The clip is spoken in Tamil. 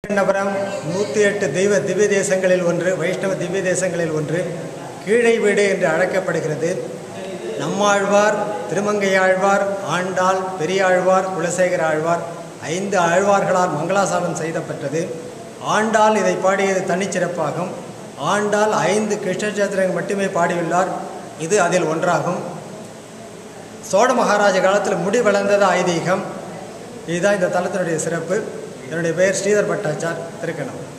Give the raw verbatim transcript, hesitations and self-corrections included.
நபரம் நூற்றி எட்டு தெய்வ திவ்ய தேசங்களில் ஒன்று, வைஷ்ணவ திவ்ய தேசங்களில் ஒன்று. கீழை வீடு என்று அழைக்கப்படுகிறது. நம்மாழ்வார், திருமங்கையாழ்வார், ஆண்டாள், பெரியாழ்வார், குலசேகர ஆழ்வார் ஐந்து ஆழ்வார்களால் மங்களாசாசனம் செய்யப்பட்டது. ஆண்டாள் இதை பாடியது தனிச்சிறப்பாகும். ஆண்டாள் ஐந்து கிருஷ்ணச்சேத்திரங்கள் மட்டுமே பாடியுள்ளார். இது அதில் ஒன்றாகும். சோழ மகாராஜ காலத்தில் முடி வளர்ந்தது ஐதீகம். இதுதான் இந்த தலத்தினுடைய சிறப்பு. என்னுடைய பெயர் ஸ்ரீதர் பட்டாச்சார், திருக்கணம்.